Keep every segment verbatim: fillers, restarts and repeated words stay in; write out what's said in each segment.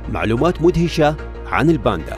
معلومات مدهشة عن الباندا.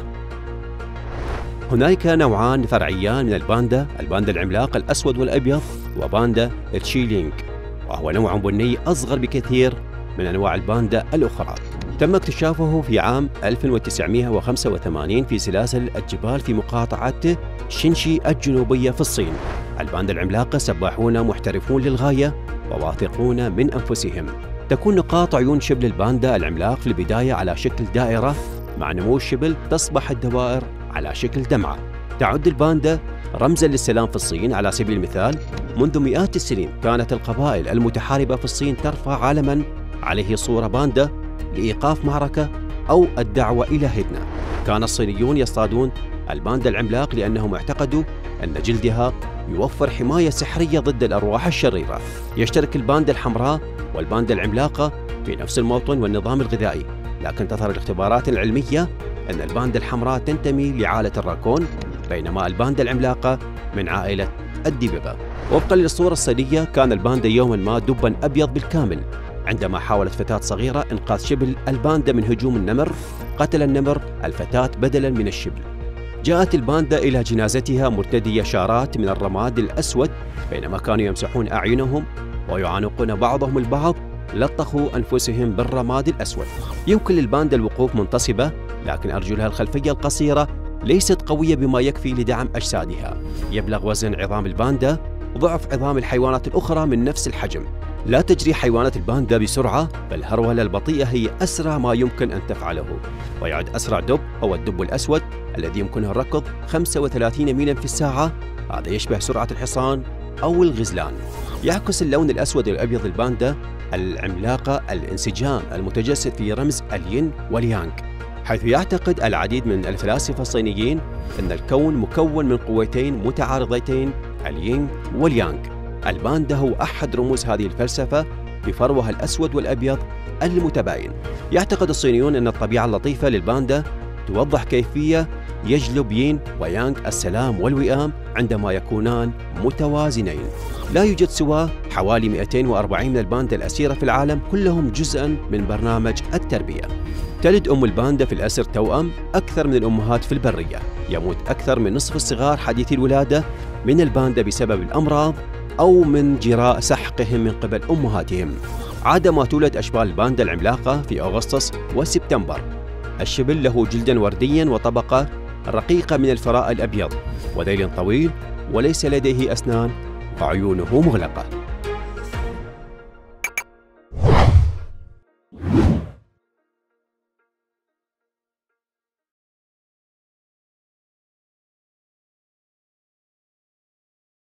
هناك نوعان فرعيان من الباندا، الباندا العملاق الأسود والأبيض وباندا تشيلينغ، وهو نوع بني أصغر بكثير من أنواع الباندا الأخرى. تم اكتشافه في عام ألف وتسعمئة وخمسة وثمانين في سلاسل الجبال في مقاطعة شينشي الجنوبية في الصين. الباندا العملاقة سباحون محترفون للغاية وواثقون من أنفسهم. تكون نقاط عيون شبل الباندا العملاق في البداية على شكل دائرة، مع نمو الشبل تصبح الدوائر على شكل دمعة. تعد الباندا رمزاً للسلام في الصين. على سبيل المثال، منذ مئات السنين كانت القبائل المتحاربة في الصين ترفع علماً عليه صورة باندا لإيقاف معركة أو الدعوة إلى هدنة. كان الصينيون يصطادون الباندا العملاق لأنهم اعتقدوا أن جلدها يوفر حماية سحرية ضد الأرواح الشريرة. يشترك الباندا الحمراء والباندا العملاقة في نفس الموطن والنظام الغذائي، لكن تظهر الاختبارات العلمية أن الباندا الحمراء تنتمي لعائلة الراكون، بينما الباندا العملاقة من عائلة الدببة. وفقا للصورة الصينية، كان الباندا يوما ما دبا أبيض بالكامل. عندما حاولت فتاة صغيرة إنقاذ شبل الباندا من هجوم النمر، قتل النمر الفتاة بدلا من الشبل. جاءت الباندا إلى جنازتها مرتدية شارات من الرماد الأسود. بينما كانوا يمسحون أعينهم ويعانقون بعضهم البعض، لطخوا أنفسهم بالرماد الأسود. يمكن للباندا الوقوف منتصبة، لكن أرجلها الخلفية القصيرة ليست قوية بما يكفي لدعم أجسادها. يبلغ وزن عظام الباندا ضعف عظام الحيوانات الأخرى من نفس الحجم. لا تجري حيوانات الباندا بسرعة، فالهرولة البطيئة هي أسرع ما يمكن أن تفعله. ويعد أسرع دب هو الدب الأسود الذي يمكنه الركض خمسة وثلاثين ميلا في الساعة. هذا يشبه سرعة الحصان أو الغزلان. يعكس اللون الأسود والأبيض الباندا العملاقة الانسجام المتجسد في رمز الين واليانغ، حيث يعتقد العديد من الفلاسفة الصينيين أن الكون مكون من قوتين متعارضتين، الين واليانغ. الباندا هو أحد رموز هذه الفلسفة بفروها الأسود والأبيض المتباين. يعتقد الصينيون أن الطبيعة اللطيفة للباندا توضح كيفية يجلب يين ويانغ السلام والوئام عندما يكونان متوازنين. لا يوجد سوى حوالي مئتين وأربعين من الباندا الأسيرة في العالم، كلهم جزءاً من برنامج التربية. تلد أم الباندا في الأسر توأم أكثر من الأمهات في البرية. يموت أكثر من نصف الصغار حديثي الولادة من الباندا بسبب الأمراض أو من جراء سحقهم من قبل أمهاتهم. عادة ما تولد أشبال الباندا العملاقة في أغسطس وسبتمبر. الشبل له جلداً وردياً وطبقة رقيقة من الفراء الأبيض وذيل طويل، وليس لديه أسنان وعيونه مغلقة.